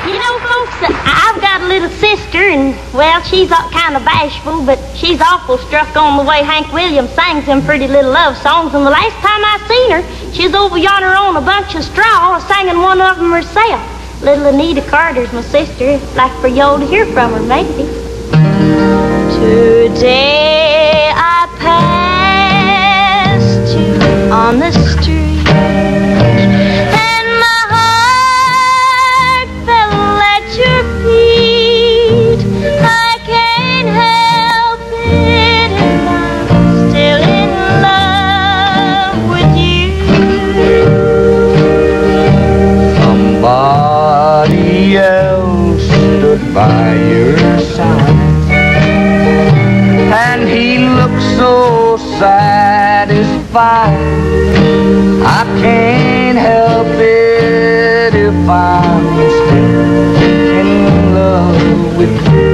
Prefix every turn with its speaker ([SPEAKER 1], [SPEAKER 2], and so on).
[SPEAKER 1] You know, folks, I've got a little sister, and, well, she's kind of bashful, but she's awful struck on the way Hank Williams sings them pretty little love songs. And the last time I seen her, she was over yonder on a bunch of straw, singing one of them herself. Little Anita Carter's my sister. I'd like for y'all to hear from her, maybe. Today I passed you on the street.
[SPEAKER 2] By your side, and he looks so satisfied. I can't help it if I'm still in love with you.